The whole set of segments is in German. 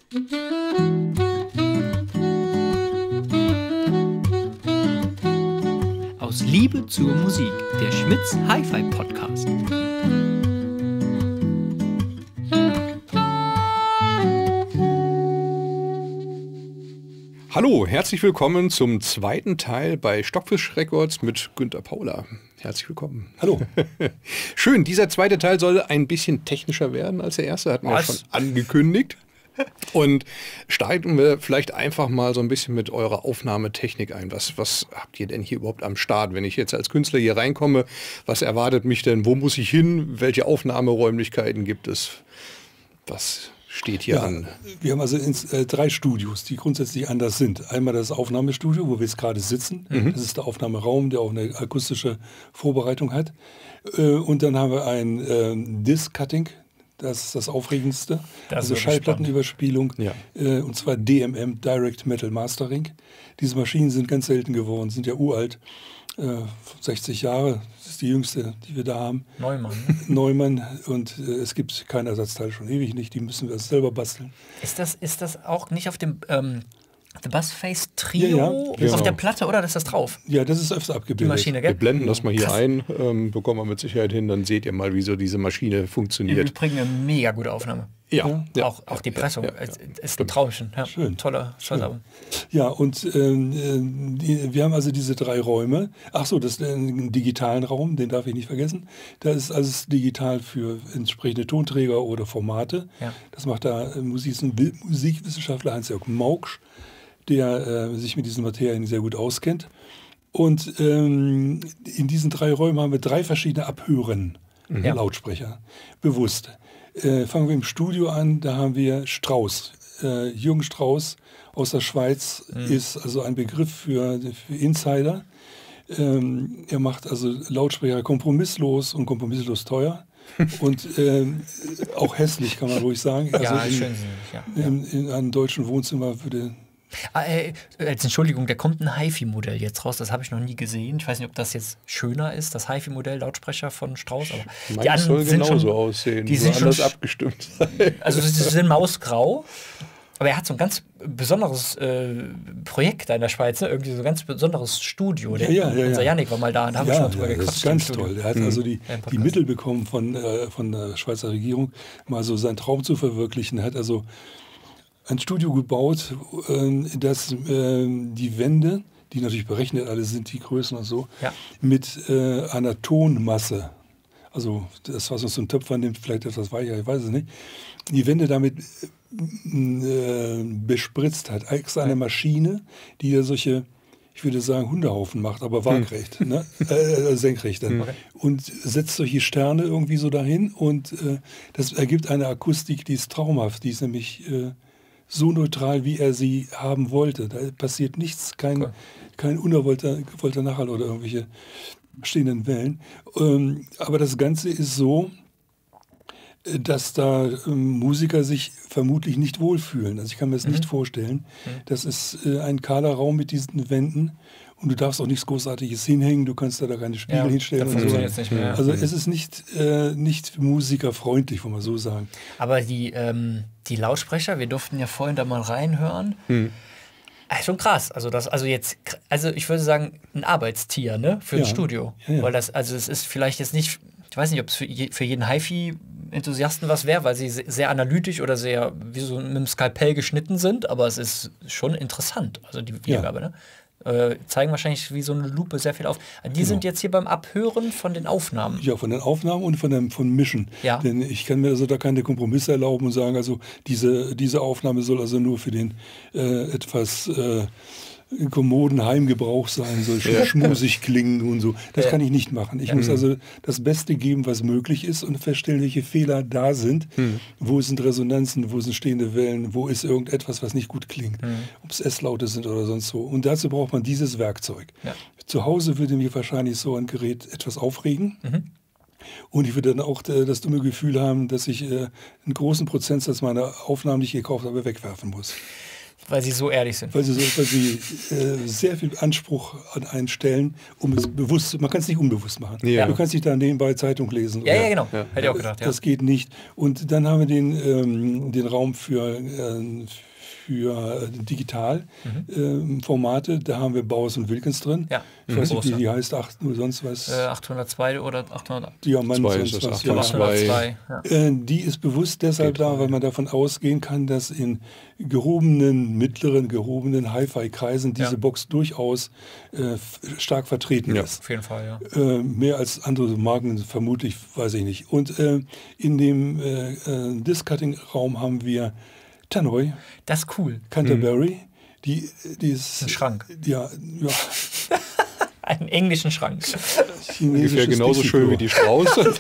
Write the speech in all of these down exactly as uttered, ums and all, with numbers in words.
Aus Liebe zur Musik, der Schmitz Hi-Fi Podcast. Hallo, herzlich willkommen zum zweiten Teil bei Stockfish Records mit Günter Paula. Herzlich willkommen. Hallo. Schön, dieser zweite Teil soll ein bisschen technischer werden als der erste, hatten wir Was? schon angekündigt. Und steigen wir vielleicht einfach mal so ein bisschen mit eurer Aufnahmetechnik ein. Was, was habt ihr denn hier überhaupt am Start? Wenn ich jetzt als Künstler hier reinkomme, was erwartet mich denn? Wo muss ich hin? Welche Aufnahmeräumlichkeiten gibt es? Was steht hier Ja, an? wir haben also ins, äh, drei Studios, die grundsätzlich anders sind. Einmal das Aufnahmestudio, wo wir jetzt gerade sitzen. Mhm. Das ist der Aufnahmeraum, der auch eine akustische Vorbereitung hat. Äh, und dann haben wir ein äh, Disc-Cutting. Das ist das Aufregendste. Das also ist Schallplattenüberspielung. Ja. Äh, und zwar D M M, Direct Metal Mastering. Diese Maschinen sind ganz selten geworden, sind ja uralt. Äh, sechzig Jahre, das ist die jüngste, die wir da haben. Neumann. Ne? Neumann. Und äh, es gibt kein Ersatzteil, schon ewig nicht. Die müssen wir selber basteln. Ist das, ist das auch nicht auf dem ähm, The Buzzface Trio Ja, ja, auf genau. der Platte, oder? Das ist das drauf? Ja, das ist öfter abgebildet. Die Maschine, Wir gell? blenden das mal hier Krass. ein, ähm, bekommen wir mit Sicherheit hin, dann seht ihr mal, wie so diese Maschine Im funktioniert. Übrigen eine mega gute Aufnahme. Ja, ja. auch, auch die Pressung. Ja, ja, Es- ja. Ist ein Traumchen. Ja. Schön. Toller, toller Album. Ja, und ähm, äh, die, wir haben also diese drei Räume. Ach so, das ist ein digitalen Raum, den darf ich nicht vergessen. Da ist alles digital für entsprechende Tonträger oder Formate. Ja. Das macht da äh, Musik, ein Wi- Musikwissenschaftler Hans-Jörg Mauksch, der äh, sich mit diesen Materialien sehr gut auskennt. Und ähm, in diesen drei Räumen haben wir drei verschiedene Abhören, Ja. Lautsprecher, bewusst. Äh, fangen wir im Studio an, da haben wir Strauss. Äh, Jürgen Strauss aus der Schweiz ist also ein Begriff für, für Insider. Ähm, er macht also Lautsprecher kompromisslos und kompromisslos teuer. Und ähm, auch hässlich, kann man ruhig sagen. Also Ja, in, schön sinnig, ja. in, in einem deutschen Wohnzimmer würde... Ah, äh, als Entschuldigung, da kommt ein HiFi-Modell jetzt raus, das habe ich noch nie gesehen. Ich weiß nicht, ob das jetzt schöner ist, das HiFi-Modell, Lautsprecher von Strauss. Aber die Meins anderen soll sind genauso schon, aussehen, die nur sind schon anders sch- abgestimmt sein. Also sie sind mausgrau, aber er hat so ein ganz besonderes äh, Projekt da in der Schweiz, ne? Irgendwie so ein ganz besonderes Studio. Der, Ja, ja, ja, unser ja. Janik war mal da, da haben wir schon mal drüber ja, das gequatscht. ist im ganz Studio. toll. Er hat also die, Ja, im die Podcast. Mittel bekommen von, äh, von der Schweizer Regierung, mal so seinen Traum zu verwirklichen. Er hat also ein Studio gebaut, äh, das äh, die Wände, die natürlich berechnet alle sind, die Größen und so, Ja. mit äh, einer Tonmasse, also das, was uns so ein Töpfer nimmt, vielleicht etwas weicher, ich weiß es nicht, die Wände damit äh, bespritzt hat. Extra eine Maschine, die ja solche, ich würde sagen, Hundehaufen macht, aber waagrecht, ne? äh, senkrecht dann. Okay. Und setzt solche Sterne irgendwie so dahin und äh, das ergibt eine Akustik, die ist traumhaft, die ist nämlich äh, so neutral, wie er sie haben wollte. Da passiert nichts, kein, Cool. kein unerwollter gewollter Nachhall oder irgendwelche stehenden Wellen. Ähm, aber das Ganze ist so, äh, dass da ähm, Musiker sich vermutlich nicht wohlfühlen. Also ich kann mir das nicht vorstellen. Das ist äh, ein kahler Raum mit diesen Wänden und du darfst auch nichts Großartiges hinhängen. Du kannst da, da keine Spiegel Ja, hinstellen. das und so. funktioniert jetzt nicht mehr. Also es ist nicht, äh, nicht musikerfreundlich, wollen wir so sagen. Aber die, ähm, die Lautsprecher, wir durften ja vorhin da mal reinhören. Hm. Ah, schon krass. Also das, also jetzt, also ich würde sagen, ein Arbeitstier, ne, für ein Ja. Studio. Ja, ja. Weil das, also es ist vielleicht jetzt nicht, ich weiß nicht, ob es für, je, für jeden HiFi-Enthusiasten was wäre, weil sie se- sehr analytisch oder sehr wie so mit dem Skalpell geschnitten sind, aber es ist schon interessant. Also die Wiedergabe, ne? Äh, zeigen wahrscheinlich wie so eine Lupe sehr viel auf. Die sind jetzt hier beim Abhören von den Aufnahmen. Ja, von den Aufnahmen und von dem von Mischen. Ja. Denn ich kann mir also da keine Kompromisse erlauben und sagen, also diese, diese Aufnahme soll also nur für den äh, etwas äh, kommoden Heimgebrauch sein, soll sch schmusig klingen und so. Das Ja. kann ich nicht machen. Ich muss also das Beste geben, was möglich ist und feststellen, welche Fehler da sind. Wo sind Resonanzen, wo sind stehende Wellen, wo ist irgendetwas, was nicht gut klingt. Ob es S-Laute sind oder sonst so. Und dazu braucht man dieses Werkzeug. Ja. Zu Hause würde mir wahrscheinlich so ein Gerät etwas aufregen. Und ich würde dann auch äh, das dumme Gefühl haben, dass ich äh, einen großen Prozentsatz meiner Aufnahmen, die ich gekauft habe, wegwerfen muss. Weil sie so ehrlich sind. Weil sie, so, weil sie äh, sehr viel Anspruch an einen stellen, um es bewusst, man kann es nicht unbewusst machen. Ja. Du kannst nicht da nebenbei Zeitung lesen. Ja, oder, ja, genau. Ja. Hätte ich auch gedacht, ja. Das geht nicht. Und dann haben wir den, ähm, den Raum für, äh, für digital mhm. äh, Formate. Da haben wir Bowers und Wilkins drin. Ja. Ich mhm. weiß nicht, wie die heißt, acht, nur sonst was. Äh, achthundertzwei oder achthundert. Diamant, sonst was. achthundertzwei. Ja. Äh, die ist bewusst deshalb geht da, weil man davon ausgehen kann, dass in gehobenen, mittleren, gehobenen Hi-Fi-Kreisen diese ja. Box durchaus äh, stark vertreten ja, ist. Auf jeden Fall, ja. Äh, mehr als andere Marken vermutlich, weiß ich nicht. Und äh, in dem äh, äh, Disc-Cutting-Raum haben wir Tannoy. Das ist cool. Canterbury. Mhm. Die, die ist, ein Schrank. Ja, ja. Einen englischen Schrank. Ungefähr genauso schön wie die Strauß. Und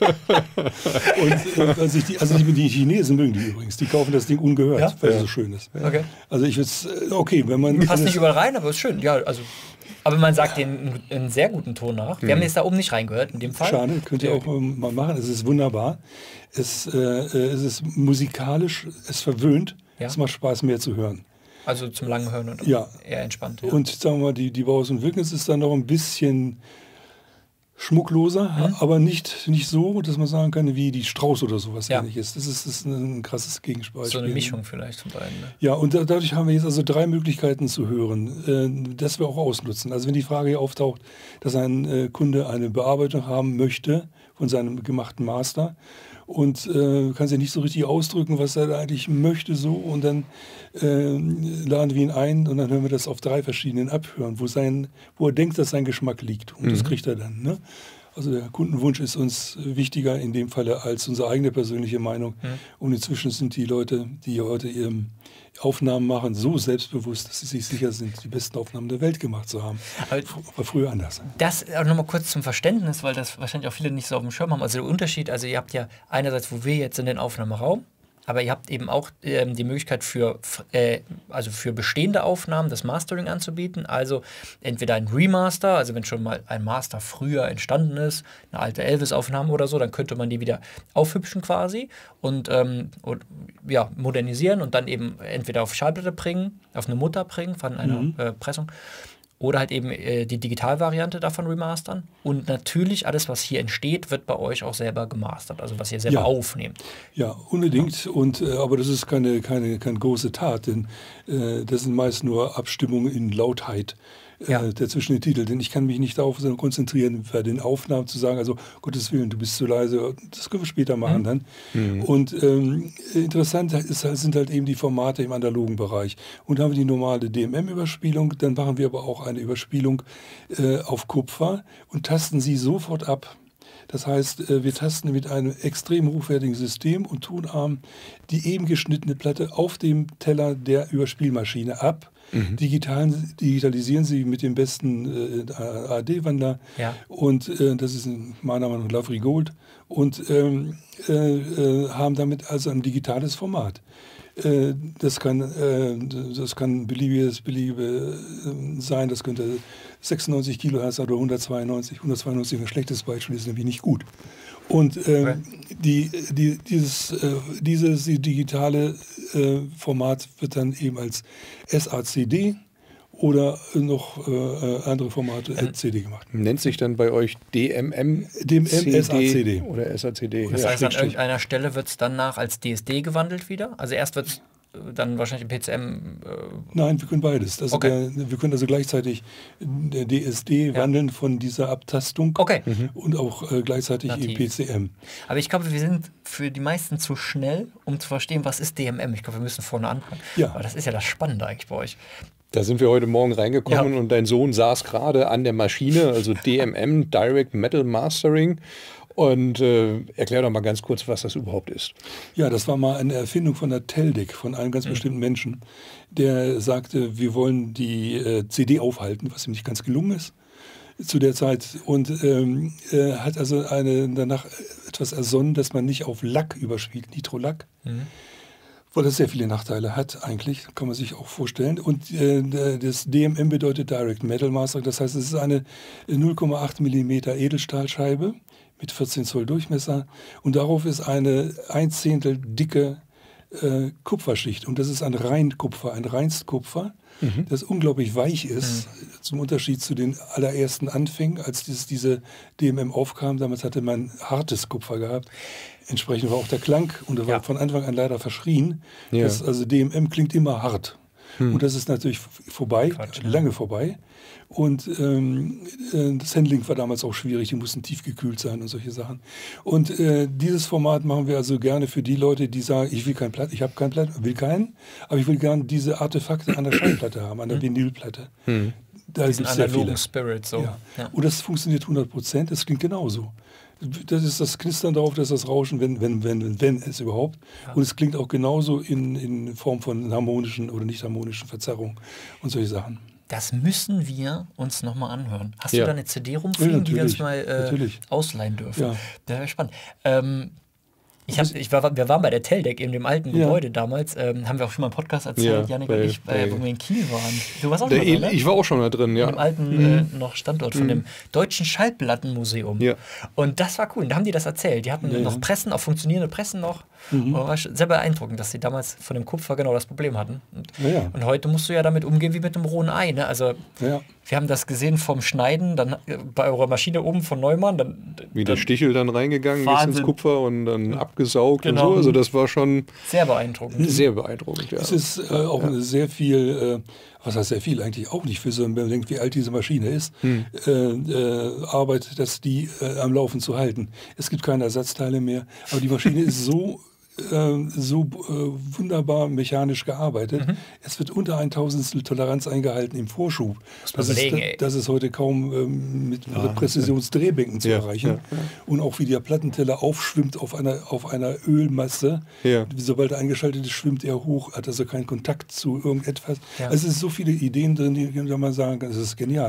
äh, also, die, also die Chinesen mögen die übrigens. Die kaufen das Ding ungehört, ja? weil es ja. so schön ist. Okay. Also ich würde es, okay, wenn man... Passt nicht überall rein, aber ist schön. Ja, also... Aber man sagt den einen sehr guten Ton nach. Wir mhm. haben jetzt da oben nicht reingehört, in dem Fall. Schade, könnt ihr auch mal machen. Es ist wunderbar. Es, äh, es ist musikalisch, es verwöhnt. Ja. Es macht Spaß, mehr zu hören. Also zum langen Hören und ja. eher entspannt. Ja. Und sagen wir mal, die, die Bowers und Wilkins ist dann noch ein bisschen schmuckloser, mhm. aber nicht, nicht so, dass man sagen kann, wie die Strauß oder sowas ja. ähnliches. Das ist, das ist ein krasses Gegenspiel. So eine Mischung vielleicht von beiden. Ne? Ja, und da, dadurch haben wir jetzt also drei Möglichkeiten zu hören, äh, das wir auch ausnutzen. Also wenn die Frage hier auftaucht, dass ein äh, Kunde eine Bearbeitung haben möchte von seinem gemachten Master und äh, kann sich nicht so richtig ausdrücken, was er eigentlich möchte, so, und dann äh, laden wir ihn ein und dann hören wir das auf drei verschiedenen Abhören, wo, sein, wo er denkt, dass sein Geschmack liegt. Und mhm. das kriegt er dann. Ne? Also der Kundenwunsch ist uns wichtiger in dem Falle als unsere eigene persönliche Meinung. Mhm. Und inzwischen sind die Leute, die heute ihre Aufnahmen machen, so selbstbewusst, dass sie sich sicher sind, die besten Aufnahmen der Welt gemacht zu haben. Aber war früher anders. Das auch nochmal kurz zum Verständnis, weil das wahrscheinlich auch viele nicht so auf dem Schirm haben. Also der Unterschied, also ihr habt ja einerseits, wo wir jetzt in den Aufnahmeraum, aber ihr habt eben auch ähm, die Möglichkeit für, äh, also für bestehende Aufnahmen das Mastering anzubieten. Also entweder ein Remaster, also wenn schon mal ein Master früher entstanden ist, eine alte Elvis-Aufnahme oder so, dann könnte man die wieder aufhübschen quasi und, ähm, und ja, modernisieren und dann eben entweder auf Schallplatte bringen, auf eine Mutter bringen von einer mhm. äh, Pressung. Oder halt eben äh, die Digitalvariante davon remastern. Und natürlich alles, was hier entsteht, wird bei euch auch selber gemastert. Also was ihr selber ja. aufnehmt. Ja, unbedingt. Und, äh, aber das ist keine, keine, keine große Tat, denn äh, das sind meist nur Abstimmungen in Lautheit. Ja. Äh, der zwischen den Titeln. Denn ich kann mich nicht darauf konzentrieren, bei den Aufnahmen zu sagen, also Gottes Willen, du bist zu leise, das können wir später machen mhm. dann. Mhm. Und ähm, interessant ist, sind halt eben die Formate im analogen Bereich. Und dann haben wir die normale D M M-Überspielung, dann machen wir aber auch eine Überspielung äh, auf Kupfer und tasten sie sofort ab. Das heißt, wir tasten mit einem extrem hochwertigen System und Tonarm die eben geschnittene Platte auf dem Teller der Überspielmaschine ab. Mhm. Digital, digitalisieren sie mit dem besten äh, A D-Wandler ja. und äh, das ist meiner Meinung nach Lavry Gold und ähm, äh, äh, haben damit also ein digitales Format. Äh, das kann, äh, das kann beliebiges Beliebe äh, sein, das könnte sechsundneunzig Kilohertz oder hundertzweiundneunzig, hundertzweiundneunzig ein schlechtes Beispiel, ist nämlich nicht gut. Und ähm, okay. die, die, dieses, äh, dieses digitale äh, Format wird dann eben als S A C D oder noch äh, andere Formate ähm, C D gemacht. Nennt sich dann bei euch D M M, D M M S A C D oder S A C D? Das ja, heißt, an irgendeiner Stelle wird es danach als D S D gewandelt wieder? Also erst wird es dann wahrscheinlich im P C M? Äh Nein, wir können beides. Also okay. der, wir können also gleichzeitig der D S D ja. wandeln von dieser Abtastung okay. mhm. und auch äh, gleichzeitig Nativ. im P C M. Aber ich glaube, wir sind für die meisten zu schnell, um zu verstehen, was ist D M M. Ich glaube, wir müssen vorne anfangen. Ja. Aber das ist ja das Spannende eigentlich bei euch. Da sind wir heute Morgen reingekommen ja. und dein Sohn saß gerade an der Maschine, also D M M, Direct Metal Mastering. Und äh, erklär doch mal ganz kurz, was das überhaupt ist. Ja, das war mal eine Erfindung von der Teldec, von einem ganz mhm. bestimmten Menschen, der sagte, wir wollen die äh, C D aufhalten, was ihm nicht ganz gelungen ist zu der Zeit. Und ähm, äh, hat also eine, danach etwas ersonnen, dass man nicht auf Lack überspielt, Nitrolack. Mhm. Weil das sehr viele Nachteile hat eigentlich, kann man sich auch vorstellen. Und äh, das D M M bedeutet Direct Metal Mastering, das heißt, es ist eine null Komma acht Millimeter Edelstahlscheibe mit vierzehn Zoll Durchmesser und darauf ist eine ein Zehntel dicke äh, Kupferschicht. Und das ist ein Reinkupfer, ein Reinskupfer, mhm. das unglaublich weich ist, mhm. zum Unterschied zu den allerersten Anfängen, als dieses, diese D M M aufkam. Damals hatte man hartes Kupfer gehabt. Entsprechend war auch der Klang, und er war ja. von Anfang an leider verschrien. Ja. Das, also D M M klingt immer hart. Hm. Und das ist natürlich vorbei, Quatsch, lange vorbei. Und ähm, das Handling war damals auch schwierig, die mussten tiefgekühlt sein und solche Sachen. Und äh, dieses Format machen wir also gerne für die Leute, die sagen, ich will kein Platt, ich habe kein Platt, will keinen, aber ich will gerne diese Artefakte an der Schallplatte haben, an der hm. Vinylplatte. Hm. Da gibt es sehr viele. Spirit, so. Ja. Ja. Und das funktioniert hundert Prozent, das klingt genauso. Das ist das Knistern darauf, das ist das Rauschen, wenn, wenn, wenn, wenn es überhaupt. Ja. Und es klingt auch genauso in, in Form von harmonischen oder nicht harmonischen Verzerrungen und solche Sachen. Das müssen wir uns nochmal anhören. Hast ja. du da eine C D rumfliegen, ja, die wir uns mal äh, ausleihen dürfen? Ja. Das wäre spannend. Ähm, Ich hab, ich war, wir waren bei der Teldec in dem alten ja. Gebäude damals, ähm, haben wir auch schon mal im Podcast erzählt, ja, Janik und ich, bei, wo wir in Kiel waren. Du warst auch schon mal drin, ne? Ich war auch schon da drin, ja. In dem alten mhm. äh, noch Standort von mhm. dem Deutschen Schallplattenmuseum. Ja. Und das war cool, da haben die das erzählt. Die hatten ja, noch ja. Pressen, auch funktionierende Pressen noch. Mhm. Und war sehr beeindruckend, dass sie damals von dem Kupfer genau das Problem hatten. Und, ja, ja. und heute musst du ja damit umgehen wie mit einem rohen Ei. Ne? Also ja. wir haben das gesehen vom Schneiden, dann bei eurer Maschine oben von Neumann. Dann, wie der dann Stichel dann reingegangen ist ins Kupfer und dann ja. abgesaugt genau. und so. Also das war schon sehr beeindruckend. Sehr beeindruckend, ja. Es ist äh, auch ja. sehr viel, äh, was heißt sehr viel, eigentlich auch nicht für so, wenn man denkt, wie alt diese Maschine ist, hm. äh, äh, Arbeit, das die äh, am Laufen zu halten. Es gibt keine Ersatzteile mehr, aber die Maschine ist so so äh, wunderbar mechanisch gearbeitet. Mhm. Es wird unter ein Tausendstel Toleranz eingehalten im Vorschub. Das ist, das ist heute kaum ähm, mit ja, Präzisionsdrehbänken ja. zu erreichen. Ja, ja. Und auch wie der Plattenteller aufschwimmt auf einer, auf einer Ölmasse. Ja. Sobald er eingeschaltet ist, schwimmt er hoch, hat also keinen Kontakt zu irgendetwas. Ja. Also es sind so viele Ideen drin, die kann man sagen, das ist genial.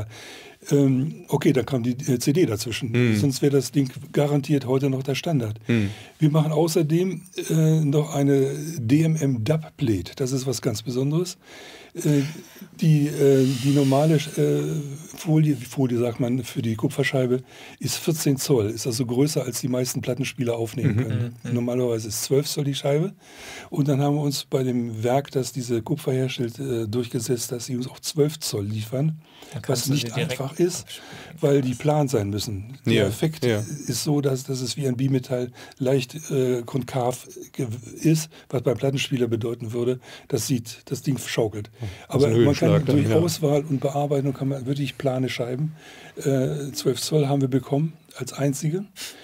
Ähm, okay, dann kam die äh, C D dazwischen. Mhm. Sonst wäre das Ding garantiert heute noch der Standard. Mhm. Wir machen außerdem äh, noch eine D M M-Dub-Plate. Das ist was ganz Besonderes. Äh, die, äh, die normale äh, Folie, Folie sagt man für die Kupferscheibe, ist vierzehn Zoll. Ist also größer, als die meisten Plattenspieler aufnehmen mhm. können. Mhm. Normalerweise ist zwölf Zoll die Scheibe. Und dann haben wir uns bei dem Werk, das diese Kupfer herstellt, äh, durchgesetzt, dass sie uns auch zwölf Zoll liefern. Was nicht einfach ist, weil die plan sein müssen. Der ja, Effekt ja. ist so, dass, dass es wie ein Bimetall leicht äh, konkav ist, was beim Plattenspieler bedeuten würde, das sieht, das Ding schaukelt. Aber man kann durch dann, ja. Auswahl und Bearbeitung kann man wirklich plane Scheiben. Äh, zwölf Zoll haben wir bekommen als einzige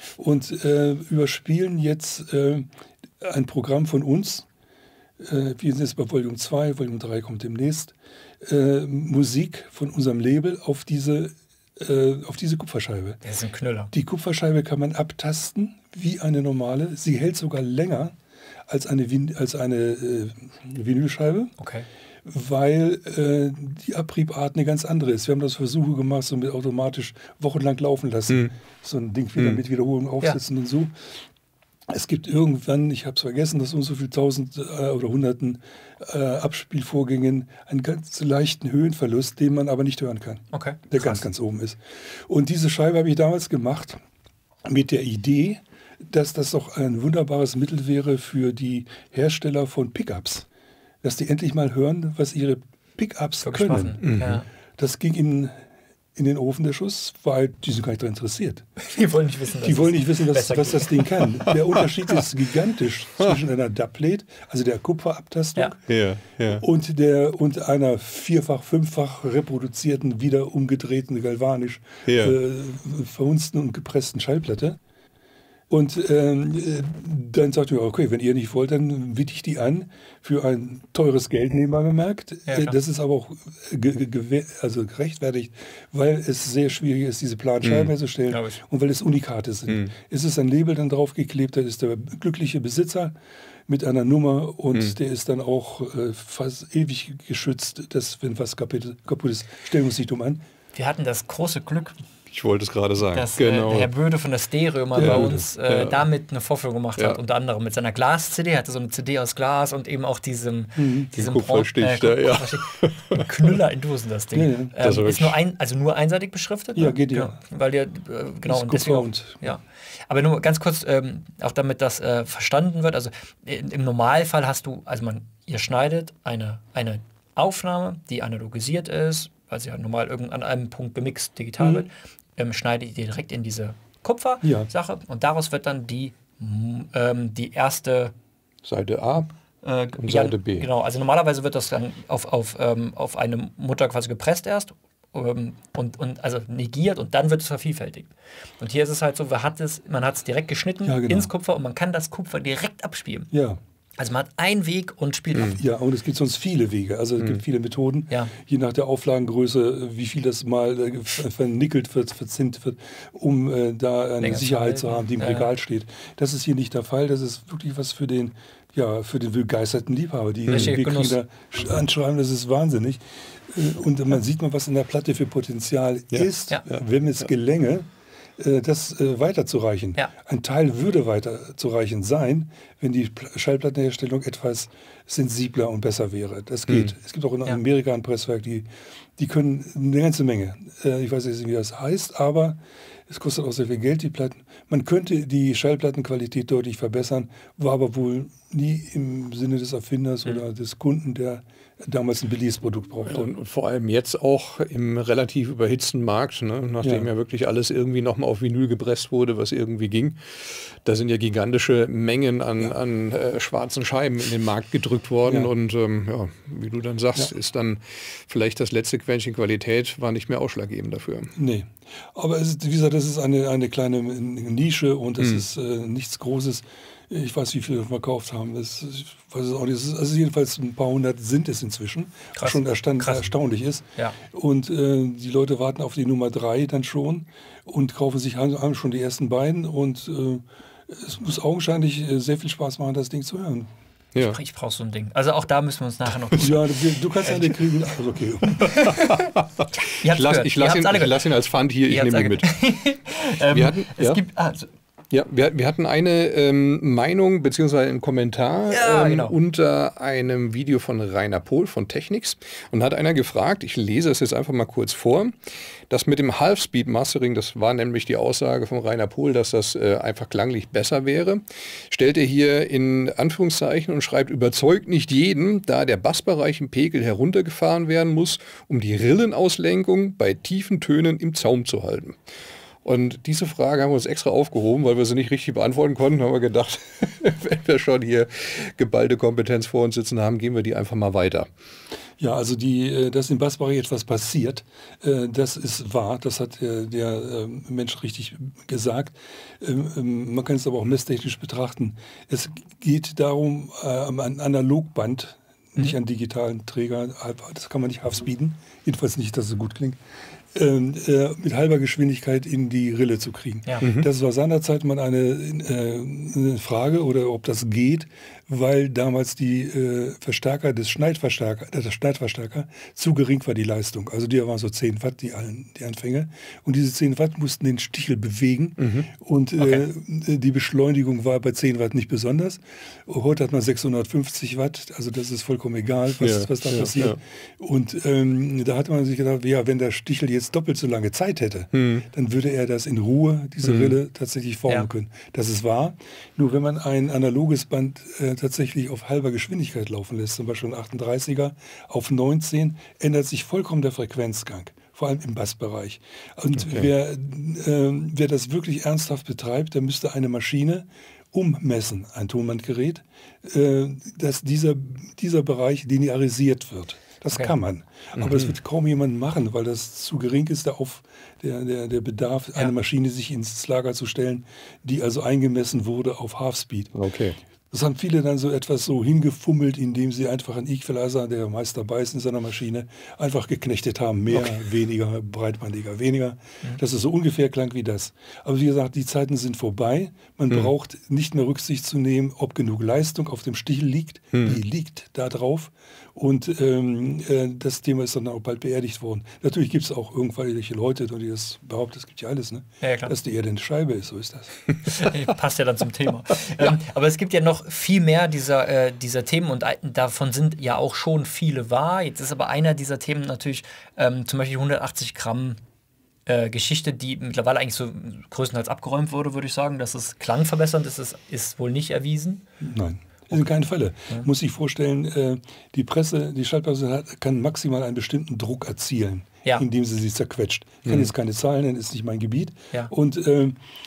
und äh, überspielen jetzt äh, ein Programm von uns. Äh, wir sind jetzt bei Volume zwei, Volume drei kommt demnächst. Äh, Musik von unserem Label auf diese, äh, auf diese Kupferscheibe. Das ist ein Knüller. Die Kupferscheibe kann man abtasten wie eine normale. Sie hält sogar länger als eine, Vin als eine äh, Vinylscheibe. Okay. Weil äh, die Abriebart eine ganz andere ist. Wir haben das Versuche gemacht, so mit automatisch wochenlang laufen lassen. Mhm. So ein Ding wieder mhm. mit Wiederholung aufsetzen ja. und so. Es gibt irgendwann, ich habe es vergessen, dass uns so viel tausend äh, oder hunderten äh, Abspielvorgängen einen ganz leichten Höhenverlust, den man aber nicht hören kann. Okay. Der Krass. ganz, ganz oben ist. Und diese Scheibe habe ich damals gemacht mit der Idee, dass das doch ein wunderbares Mittel wäre für die Hersteller von Pickups. Dass die endlich mal hören, was ihre Pickups können. Mhm. Ja. Das ging in in den Ofen der Schuss, weil die sind gar nicht daran interessiert. Die wollen nicht wissen, die wollen nicht wissen was, was das Ding kann. Der Unterschied ist gigantisch zwischen einer Dubplate, also der Kupferabtastung, ja. Ja, ja. und, der, und einer vierfach, fünffach reproduzierten, wieder umgedrehten, galvanisch ja. äh, verhunzten und gepressten Schallplatte. Und ähm, dann sagte ich, okay, wenn ihr nicht wollt, dann biete ich die an für ein teures Geld, nebenbei bemerkt. Ja, das ist aber auch ge ge also gerechtfertigt, weil es sehr schwierig ist, diese Planscheiben mm, herzustellen und weil es Unikate sind. Mm. Es ist ein Label dann draufgeklebt, da ist der glückliche Besitzer mit einer Nummer und mm. der ist dann auch äh, fast ewig geschützt, dass, wenn was kaputt, kaputt ist, stellen wir uns nicht dumm an. Wir hatten das große Glück, Ich wollte es gerade sagen. Dass genau. äh, Herr Böde von der Stereo mal Ja, bei uns äh, ja. damit eine Vorführung gemacht Ja. hat, unter anderem mit seiner Glas-C D, hatte so eine C D aus Glas und eben auch diesem, Mhm. diesem Kupferstich, Bron- da, ja. Kupferstich. Ein Knüller in Dosen, das Ding. Ja, ja. Ähm, Das ist ist wirklich- nur ein, also nur einseitig beschriftet? Ja, ne? geht ja. Weil der, äh, genau, Ist und deswegen auch, und ja. Aber nur ganz kurz, ähm, auch damit das äh, verstanden wird, also in, im Normalfall hast du, also man, ihr schneidet eine, eine Aufnahme, die analogisiert ist, weil sie ja normal irgend an einem Punkt gemixt digital Mhm. wird, ähm, schneidet ihr direkt in diese Kupfer-Sache Ja. und daraus wird dann die, m, ähm, die erste Seite A. äh, Und ja, Seite B. Genau, also normalerweise wird das dann auf, auf, ähm, auf eine Mutter quasi gepresst erst ähm, und, und also negiert und dann wird es vervielfältigt. Und hier ist es halt so, man hat es, man hat es direkt geschnitten Ja, genau. ins Kupfer und man kann das Kupfer direkt abspielen. Ja. Also man hat einen Weg und spielt ab. Ja, und es gibt sonst viele Wege. Also es gibt viele Methoden, Ja. je nach der Auflagengröße, wie viel das mal äh, ver- vernickelt wird, verzinnt wird, um äh, da eine Länger zu Sicherheit halten. zu haben, die im Ja. Regal steht. Das ist hier nicht der Fall. Das ist wirklich was für den, ja, für den begeisterten Liebhaber. Die Richtig, wir Genuss. kriegen da sch- anschreiben, das ist wahnsinnig. Äh, Und man sieht mal, was in der Platte für Potenzial Ja. ist, Ja. wenn es gelänge, äh, das äh, weiterzureichen. Ja. Ein Teil würde weiterzureichen sein, wenn die Pl- Schallplattenherstellung etwas sensibler und besser wäre. Das geht. Es gibt auch in Ja. Amerika ein Presswerk, die, die können eine ganze Menge. Äh, ich weiß jetzt nicht, wie das heißt, aber es kostet auch sehr viel Geld, die Platten. Man könnte die Schallplattenqualität deutlich verbessern, war aber wohl nie im Sinne des Erfinders oder des Kunden, der damals ein billiges Produkt brauchte. Und vor allem jetzt auch im relativ überhitzten Markt, ne? Nachdem ja. Ja. wirklich alles irgendwie nochmal auf Vinyl gepresst wurde, was irgendwie ging. Da sind ja gigantische Mengen an, Ja. an äh, schwarzen Scheiben in den Markt gedrückt worden. Ja. Und ähm, ja, wie du dann sagst, Ja. ist dann vielleicht das letzte Quäntchen Qualität war nicht mehr ausschlaggebend dafür. Nee. Aber es ist, wie gesagt, das ist eine, eine kleine Nische und das Hm. ist äh, nichts Großes. Ich weiß, wie viele wir verkauft haben. Das, ich weiß es auch nicht. Es ist, also jedenfalls ein paar hundert sind es inzwischen. Krass. Was schon erstand, Krass. erstaunlich ist. Ja. Und äh, die Leute warten auf die Nummer drei dann schon und kaufen sich haben, haben schon die ersten beiden. Und äh, es muss augenscheinlich äh, sehr viel Spaß machen, das Ding zu hören. Ja. Ich, ich brauche so ein Ding. Also auch da müssen wir uns nachher noch... Ja, du, du kannst eine kriegen. Also okay. Ihr Ich habt's lasse gehört. ich Ihr lass habt's ihn, alle ich gehört. lass ihn als Pfand hier, ich Ihr habt's nehme ihn alle mit. ähm, Wir hatten- es ja. gibt... Also, Ja, wir, wir hatten eine ähm, Meinung bzw. einen Kommentar Ja, ähm, genau. unter einem Video von Rainer Pohl von Technics und hat einer gefragt, ich lese es jetzt einfach mal kurz vor, das mit dem Half-Speed Mastering, das war nämlich die Aussage von Rainer Pohl, dass das äh, einfach klanglich besser wäre, stellt er hier in Anführungszeichen und schreibt, überzeugt nicht jeden, da der Bassbereich im Pegel heruntergefahren werden muss, um die Rillenauslenkung bei tiefen Tönen im Zaum zu halten. Und diese Frage haben wir uns extra aufgehoben, weil wir sie nicht richtig beantworten konnten. Haben wir gedacht, wenn wir schon hier geballte Kompetenz vor uns sitzen haben, gehen wir die einfach mal weiter. Ja, also die, äh, dass im Bassbereich etwas passiert, äh, das ist wahr. Das hat äh, der äh, Mensch richtig gesagt. Ähm, ähm, Man kann es aber auch messtechnisch betrachten. Es geht darum, äh, ein Analogband, nicht an digitalen Träger, das kann man nicht half-speeden, jedenfalls nicht, dass es gut klingt, ähm, äh, mit halber Geschwindigkeit in die Rille zu kriegen. Ja. Das war seinerzeit mal eine, äh, eine Frage, oder ob das geht, weil damals die äh, Verstärker des Schneidverstärker, äh, der Schneidverstärker zu gering war, die Leistung. Also die waren so zehn Watt, die, allen, die Anfänge. Und diese zehn Watt mussten den Stichel bewegen. Mhm. Und Okay. äh, die Beschleunigung war bei zehn Watt nicht besonders. Heute hat man sechshundertfünfzig Watt, also das ist vollkommen egal, was, Ja, was da ja, passiert. ja. Und ähm, da hat man sich gedacht, ja, wenn der Stichel jetzt doppelt so lange Zeit hätte, Mhm. dann würde er das in Ruhe, diese Mhm. Rille, tatsächlich formen Ja. können. Das ist wahr. Nur wenn man ein analoges Band äh, tatsächlich auf halber Geschwindigkeit laufen lässt, zum Beispiel ein achtunddreißiger auf neunzehn, ändert sich vollkommen der Frequenzgang. Vor allem im Bassbereich. Und Okay. wer, äh, wer das wirklich ernsthaft betreibt, der müsste eine Maschine ummessen, ein Tonbandgerät, äh, dass dieser, dieser Bereich linearisiert wird. Das Okay. kann man. Aber das wird kaum jemand machen, weil das zu gering ist, der, Auf, der, der, der Bedarf, Ja. eine Maschine sich ins Lager zu stellen, die also eingemessen wurde auf Half-Speed. Okay. Das haben viele dann so etwas so hingefummelt, indem sie einfach einen Equalizer, der meist dabei ist in seiner Maschine, einfach geknechtet haben. Mehr, okay. weniger, breitbandiger, weniger. Mhm. Dass es so ungefähr klang wie das. Aber wie gesagt, die Zeiten sind vorbei. Man mhm. braucht nicht mehr Rücksicht zu nehmen, ob genug Leistung auf dem Stichel liegt. Mhm. Die liegt da drauf. Und ähm, äh, das Thema ist dann auch bald beerdigt worden. Natürlich gibt es auch irgendwelche Leute, die das behaupten, es gibt ja alles, ne? Ja, ja, klar. Dass die Erde eine Scheibe ist, so ist das. Passt ja dann zum Thema. ja. ähm, aber es gibt ja noch viel mehr dieser, äh, dieser Themen und davon sind ja auch schon viele wahr. Jetzt ist aber einer dieser Themen natürlich ähm, zum Beispiel hundertachtzig Gramm äh, Geschichte, die mittlerweile eigentlich so größtenteils abgeräumt wurde, würde ich sagen. Dass es klangverbessernd ist, ist, ist wohl nicht erwiesen. Nein. Das sind keine Fälle. Ja. Muss sich vorstellen, äh, die Presse, die Schallplatte kann maximal einen bestimmten Druck erzielen, ja. indem sie sie zerquetscht. Ich kann mhm. jetzt keine Zahlen nennen, ist nicht mein Gebiet. Ja. Und äh,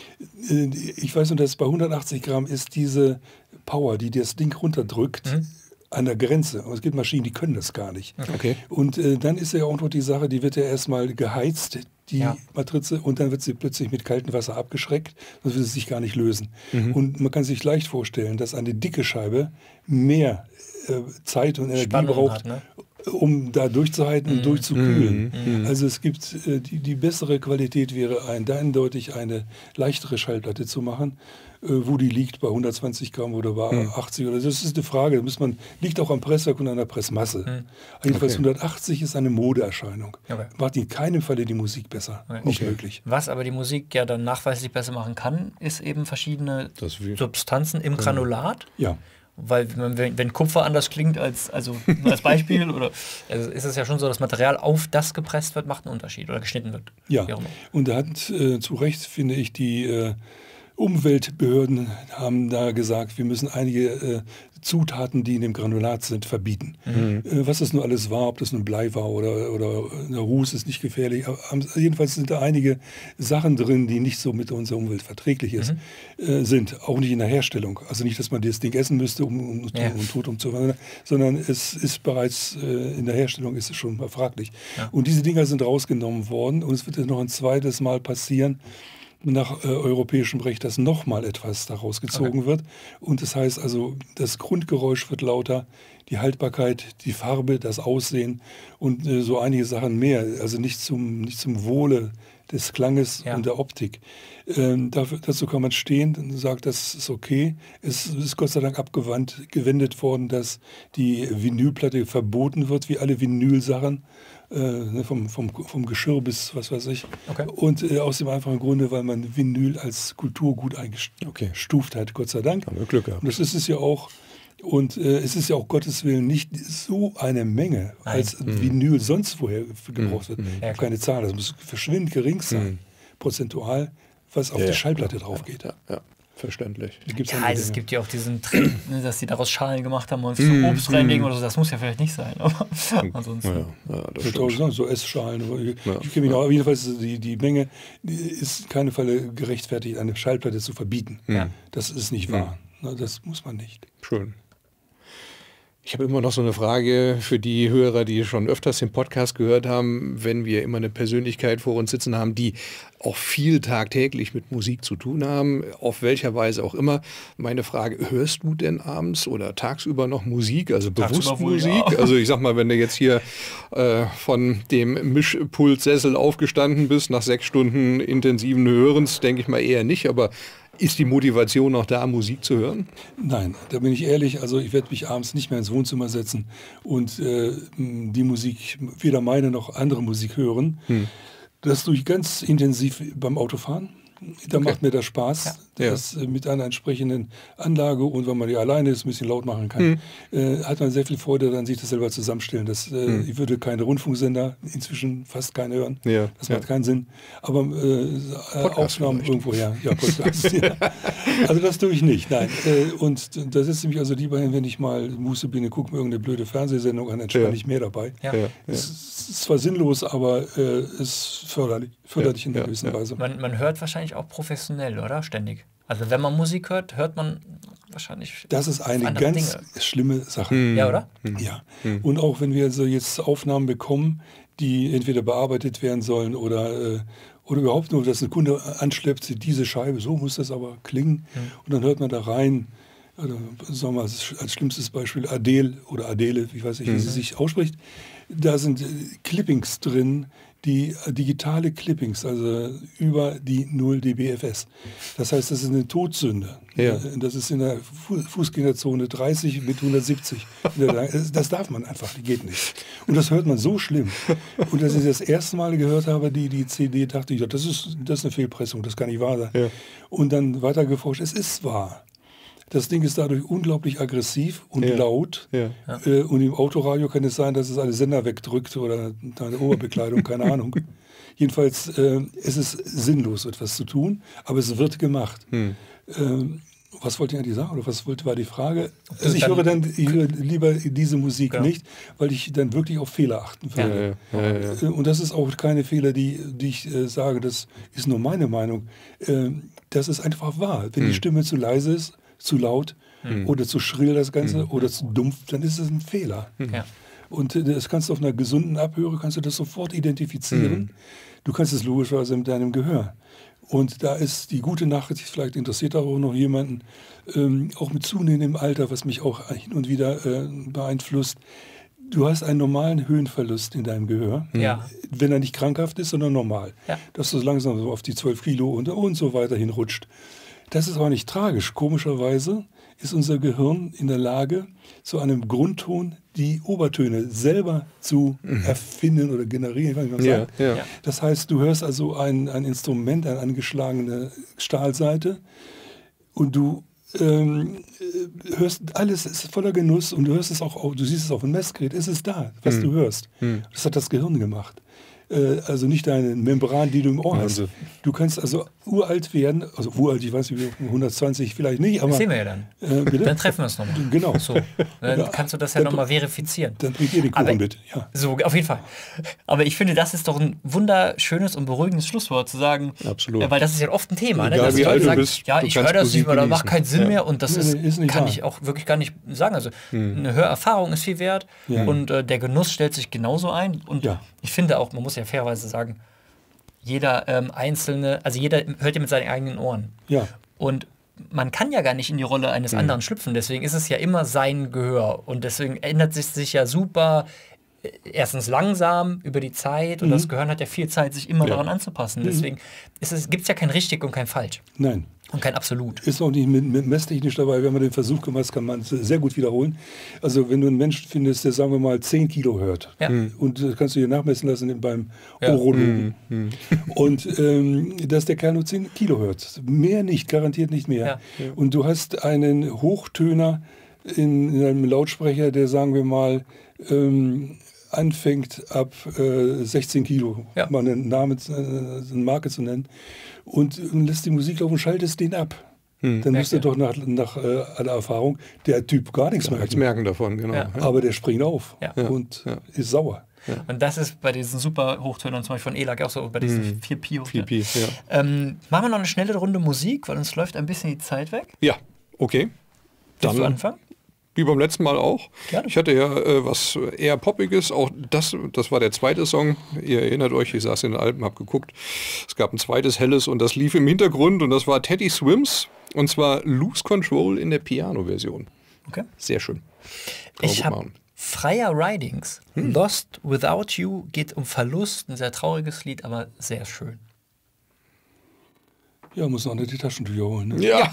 ich weiß nur, dass bei hundertachtzig Gramm ist diese Power, die das Ding runterdrückt, mhm. an der Grenze. Aber es gibt Maschinen, die können das gar nicht. Okay. Und äh, dann ist ja auch noch die Sache, die wird ja erstmal geheizt, die ja. Matrize, und dann wird sie plötzlich mit kaltem Wasser abgeschreckt, sonst wird sie sich gar nicht lösen. Mhm. Und man kann sich leicht vorstellen, dass eine dicke Scheibe mehr äh, Zeit und Energie Spannung braucht, hat, ne? um da durchzuhalten und mm. durchzukühlen. Mm. Also es gibt, äh, die, die bessere Qualität wäre ein, eindeutig eine leichtere Schallplatte zu machen, äh, wo die liegt bei hundertzwanzig Gramm oder bei mm. achtzig. Oder das ist eine Frage, da muss man, liegt auch am Presswerk und an der Pressmasse. Mm. Jedenfalls okay. hundertachtzig ist eine Modeerscheinung. Okay. Macht in keinem Falle die Musik besser. Okay. Nicht okay. möglich. Was aber die Musik ja dann nachweislich besser machen kann, ist eben verschiedene Substanzen im Granulat. Ja. Weil wenn, wenn Kupfer anders klingt als, also als Beispiel, oder also ist es ja schon so, dass Material auf das gepresst wird, macht einen Unterschied oder geschnitten wird. Ja, und da hat äh, zu Recht, finde ich, die äh, Umweltbehörden haben da gesagt, wir müssen einige äh, Zutaten, die in dem Granulat sind, verbieten. Mhm. Äh, was das nun alles war, ob das nun Blei war oder, oder eine Ruß, ist nicht gefährlich. Aber, jedenfalls sind da einige Sachen drin, die nicht so mit unserer Umwelt verträglich ist, mhm. äh, sind. Auch nicht in der Herstellung. Also nicht, dass man das Ding essen müsste, um, um, ja. um tot umzuwandeln, sondern es ist bereits äh, in der Herstellung ist es schon mal fraglich. Ja. Und diese Dinger sind rausgenommen worden und es wird jetzt noch ein zweites Mal passieren, nach äh, europäischem Recht, dass nochmal etwas daraus gezogen okay. wird. Und das heißt also, das Grundgeräusch wird lauter, die Haltbarkeit, die Farbe, das Aussehen und äh, so einige Sachen mehr. Also nicht zum, nicht zum Wohle des Klanges ja. und der Optik. Ähm, dafür, dazu kann man stehen und sagt, das ist okay. Es ist Gott sei Dank abgewandt, gewendet worden, dass die Vinylplatte verboten wird, wie alle Vinylsachen. Äh, vom, vom, vom Geschirr bis was weiß ich. Okay. Und äh, aus dem einfachen Grunde, weil man Vinyl als Kulturgut eingestuft okay. hat, Gott sei Dank. Haben wir Glück gehabt. Und das ist es ja auch. Und äh, es ist ja auch Gottes Willen nicht so eine Menge, Nein. als mhm. Vinyl sonst woher gebraucht wird. Mhm. Ja, keine Zahl, das muss verschwindend gering sein, mhm. prozentual, was auf ja, die Schallplatte ja, drauf geht. Ja, ja. Verständlich. Ja, also es gibt ja auch diesen Trend, ne, dass die daraus Schalen gemacht haben und so mm, Obst reinlegen mm. oder so. Das muss ja vielleicht nicht sein. Aber ansonsten. Ja, ja, das stimmt. So Essschalen. Ich, ja, ich kenne mich ja. noch, jedenfalls die, die Menge ist in keinem Falle gerechtfertigt, eine Schallplatte zu verbieten. Ja. Das ist nicht wahr. Ja. Das muss man nicht. Schön. Ich habe immer noch so eine Frage für die Hörer, die schon öfters den Podcast gehört haben, wenn wir immer eine Persönlichkeit vor uns sitzen haben, die auch viel tagtäglich mit Musik zu tun haben, auf welcher Weise auch immer. Meine Frage, hörst du denn abends oder tagsüber noch Musik, also bewusst wohl, Musik? Ja. Also ich sag mal, wenn du jetzt hier äh, von dem Mischpultsessel aufgestanden bist, nach sechs Stunden intensiven Hörens, denke ich mal eher nicht, aber ist die Motivation noch da, Musik zu hören? Nein, da bin ich ehrlich. Also ich werde mich abends nicht mehr ins Wohnzimmer setzen und äh, die Musik, weder meine noch andere Musik hören. Hm. Das tue ich ganz intensiv beim Autofahren. Da okay. macht mir das Spaß, ja. das ja. mit einer entsprechenden Anlage und wenn man die alleine ist, ein bisschen laut machen kann, mhm. äh, hat man sehr viel Freude daran, sich das selber zusammenstellen. Das, äh, mhm. Ich würde keine Rundfunksender, inzwischen fast keine hören, ja. das macht ja. keinen Sinn. Aber äh, Aufnahmen irgendwo her. Ja, Podcast, ja. Also das tue ich nicht, nein. Äh, und da sitze ich mich also lieber hin, wenn ich mal Muße bin, gucke mir irgendeine blöde Fernsehsendung an, entspanne ja. ich mehr dabei. Ja. Ja. Es ist zwar sinnlos, aber äh, es ist förderlich, förderlich ja. in einer ja. gewissen ja. Weise. Man, man hört wahrscheinlich auch professionell, oder? Ständig. Also wenn man Musik hört, hört man wahrscheinlich. Das ist eine ganz Dinge. schlimme Sache. Mhm. Ja, oder? Ja. Mhm. Und auch wenn wir also jetzt Aufnahmen bekommen, die entweder bearbeitet werden sollen oder, äh, oder überhaupt nur, dass ein Kunde anschleppt, diese Scheibe, so muss das aber klingen. Mhm. Und dann hört man da rein, oder sagen wir mal als schlimmstes Beispiel Adele oder Adele, wie weiß ich, wie mhm. sie sich ausspricht. Da sind Clippings drin, die digitale Clippings, also über die null dB F S. Das heißt, das ist eine Todsünde. Ja. Das ist in der Fußgängerzone dreißig mit hundertsiebzig. Das darf man einfach, die geht nicht. Und das hört man so schlimm. Und als ich das erste Mal gehört habe, die, die C D, dachte ich, ja, das ist, das ist eine Fehlpressung, das kann nicht wahr sein. Ja. Und dann weiter geforscht, es ist wahr. Das Ding ist dadurch unglaublich aggressiv und ja. laut. Ja. Äh, und im Autoradio kann es sein, dass es alle Sender wegdrückt oder eine Oberbekleidung, keine Ahnung. Jedenfalls, äh, es ist sinnlos, etwas zu tun, aber es wird gemacht. Hm. Ähm, was wollte ich eigentlich sagen? Oder was wollte, war die Frage? Also ich höre dann ich höre lieber diese Musik ja. nicht, weil ich dann wirklich auf Fehler achten würde. Ja, ja, ja, ja. Und das ist auch keine Fehler, die, die ich äh, sage, das ist nur meine Meinung. Äh, das ist einfach wahr. Wenn hm. die Stimme zu leise ist, zu laut mhm. oder zu schrill das Ganze mhm. oder zu dumpf, dann ist es ein Fehler. Ja. Und das kannst du auf einer gesunden Abhöre, kannst du das sofort identifizieren. Mhm. Du kannst es logischerweise mit deinem Gehör. Und da ist die gute Nachricht, vielleicht interessiert auch noch jemanden, ähm, auch mit zunehmendem Alter, was mich auch hin und wieder äh, beeinflusst, du hast einen normalen Höhenverlust in deinem Gehör, ja. wenn er nicht krankhaft ist, sondern normal. Ja. Dass du langsam so auf die zwölf Kilo und, und so weiter hinrutscht. Das ist aber nicht tragisch. Komischerweise ist unser Gehirn in der Lage, zu einem Grundton die Obertöne selber zu mhm. erfinden oder generieren. Kann ich mal sagen. Ja, ja. Das heißt, du hörst also ein, ein Instrument, eine angeschlagene Stahlsaite und du ähm, hörst alles, ist voller Genuss und du hörst es auch, du siehst es auf dem Messgerät, es ist da, was mhm. du hörst. Mhm. Das hat das Gehirn gemacht. Also nicht deine Membran, die du im Ohr hast. Du kannst also uralt werden, also uralt, ich weiß nicht, hundertzwanzig vielleicht nicht, aber... Das sehen wir ja dann. Äh, dann treffen wir uns nochmal. Genau. So. Dann ja, kannst du das ja nochmal verifizieren. Dann bringt ihr den Kuchen mit. Ja. So, auf jeden Fall. Aber ich finde, das ist doch ein wunderschönes und beruhigendes Schlusswort zu sagen. Absolut. Äh, weil das ist ja oft ein Thema. Egal, Ne? Dass wie alt du sagen, bist, ja, du ich höre das nicht mehr, da macht keinen Sinn ja. mehr. Und das nee, ist, nee, ist kann wahr. ich auch wirklich gar nicht sagen. Also hm. eine Hörerfahrung ist viel wert ja. und äh, der Genuss stellt sich genauso ein. Und ja. ich finde auch, man muss ja fairerweise sagen, jeder ähm, Einzelne, also jeder hört ja mit seinen eigenen Ohren. Ja. Und man kann ja gar nicht in die Rolle eines mhm. anderen schlüpfen. Deswegen ist es ja immer sein Gehör. Und deswegen ändert es sich ja super, äh, erstens langsam über die Zeit. Und mhm. das Gehirn hat ja viel Zeit, sich immer ja. daran anzupassen. Mhm. Deswegen gibt es ja kein richtig und kein falsch. Nein. Und kein Absolut. Ist auch nicht mit, mit messtechnisch dabei. Wenn man den Versuch gemacht hat, kann man es sehr gut wiederholen. Also wenn du einen Menschen findest, der, sagen wir mal, zehn Kilo hört, ja. und das kannst du dir nachmessen lassen beim ja. Urologen. Mhm. Und ähm, dass der Kerl nur zehn Kilo hört. Mehr nicht, garantiert nicht mehr. Ja. Und du hast einen Hochtöner in, in einem Lautsprecher, der, sagen wir mal, ähm, anfängt ab äh, sechzehn Kilo, ja. mal einen Namen, äh, eine Marke zu nennen, und lässt die Musik laufen und schaltest den ab. Hm. Dann müsste doch nach, nach äh, aller Erfahrung der Typ gar nichts merken. Nichts merken davon, genau. Ja. Aber der springt auf ja. und ja. ist sauer. Ja. Und das ist bei diesen super Hochtönern, zum Beispiel von E L A G auch so, bei diesen hm. vier Pi. vier Pi, ja. Ähm, machen wir noch eine schnelle Runde Musik, weil uns läuft ein bisschen die Zeit weg. Ja, okay. Willst du anfangen? Wie beim letzten Mal auch. Gerne. Ich hatte ja äh, was eher Poppiges, auch das, das war der zweite Song. Ihr erinnert euch, ich saß in den Alpen, habe geguckt. Es gab ein zweites Helles und das lief im Hintergrund und das war Teddy Swims und zwar Lose Control in der Piano-Version. Okay. Sehr schön. Kann ich habe Freier Ridings. Hm. Lost Without You geht um Verlust, ein sehr trauriges Lied, aber sehr schön. Ja, muss noch nicht die Taschentücher holen. Ne? Ja.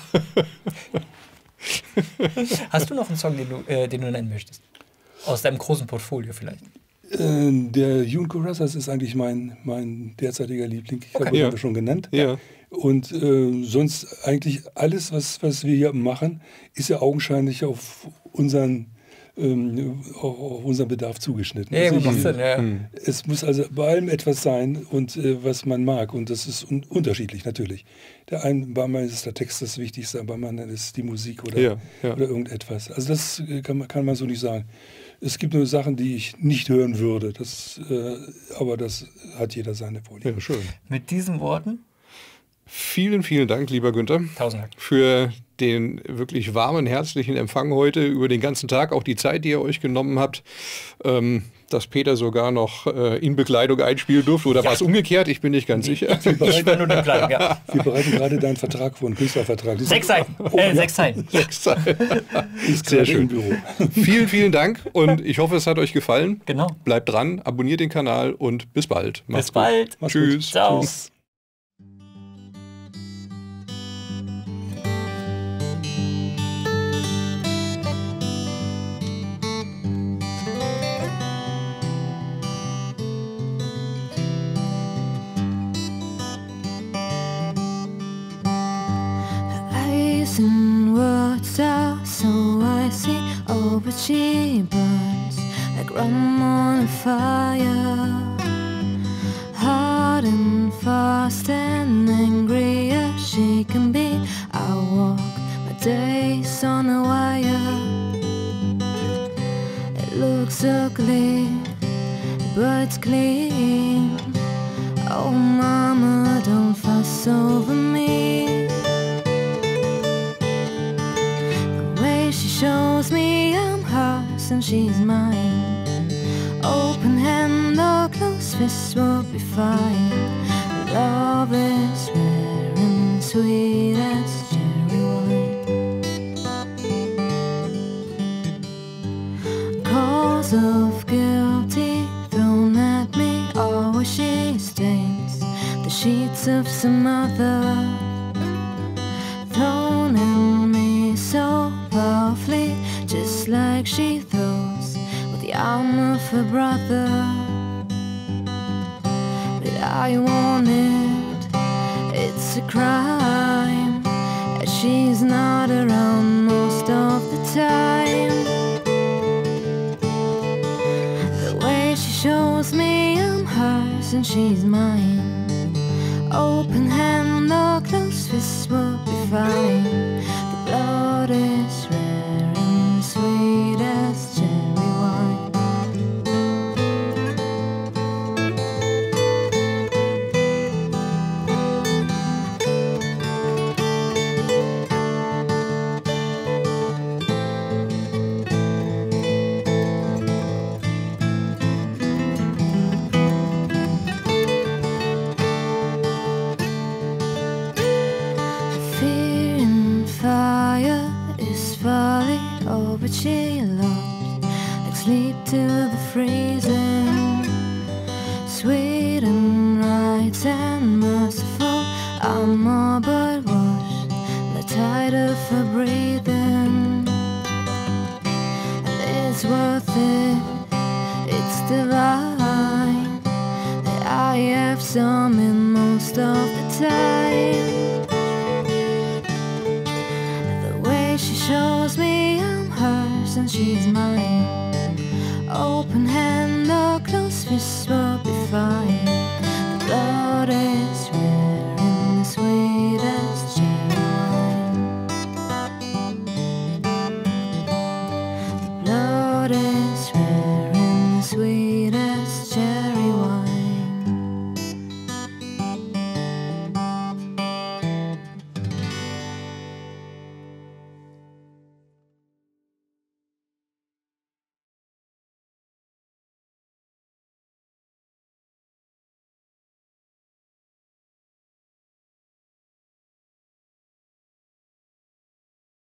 Hast du noch einen Song, den du, äh, den du nennen möchtest? Aus deinem großen Portfolio vielleicht? Äh, der June Carrasas ist eigentlich mein, mein derzeitiger Liebling. Ich okay. habe ihn ja. aber schon genannt. Ja. Und äh, sonst eigentlich alles, was, was wir hier machen, ist ja augenscheinlich auf unseren, ähm, auf, auf unseren Bedarf zugeschnitten. Ja, also gut, macht ich, Sinn, ja. Es muss also bei allem etwas sein, und äh, was man mag. Und das ist un unterschiedlich natürlich. Der einen, bei mir ist der Text das Wichtigste, bei anderen ist die Musik oder, ja, ja. oder irgendetwas. Also das kann man, kann man so nicht sagen. Es gibt nur Sachen, die ich nicht hören würde. Das, äh, aber das hat jeder seine Vorliebe. Ja, schön. Mit diesen Worten? Vielen, vielen Dank, lieber Günther, Tausend Dank. für den wirklich warmen, herzlichen Empfang heute, über den ganzen Tag, auch die Zeit, die ihr euch genommen habt, ähm, dass Peter sogar noch äh, in Bekleidung einspielen durfte. Oder ja. war es umgekehrt? Ich bin nicht ganz sicher. Wir bereiten, nur Bekleidung, ja. Wir bereiten gerade deinen Vertrag vor, einen Künstlervertrag. Sechs Seiten. Oh, äh, ja. Sechs Seiten. Sechs Seiten. Ist sehr schön. Im Büro. Vielen, vielen Dank und ich hoffe, es hat euch gefallen. Genau. Bleibt dran, abonniert den Kanal und bis bald. Macht's bis bald. Gut. Tschüss. Ciao. Tschüss. And words are so icy, oh, but she burns like rum on a fire. Hard and fast and angry as she can be, I walk my days on a wire. It looks ugly, but it's clean. Oh, mama, don't fuss over me. She shows me I'm hers and she's mine. Open hand or closed fist will be fine. Love is rare and sweet as cherry wine. Calls of guilty thrown at me, always she stains the sheets of some other. Thrown in me so powerfully, just like she throws with the arm of her brother. But I want it, it's a crime that she's not around most of the time. The way she shows me I'm hers and she's mine. Open hand or closed fist will be fine. The blood is rare and sweet as cherry wine. Fear and fire is folly, oh, but she loves like sleep till the freezing. Sweet and right and merciful, I'm all but washed in the tide of her breathing. And it's worth it, it's divine that I have some in most of the time. She shows me I'm hers and she's mine.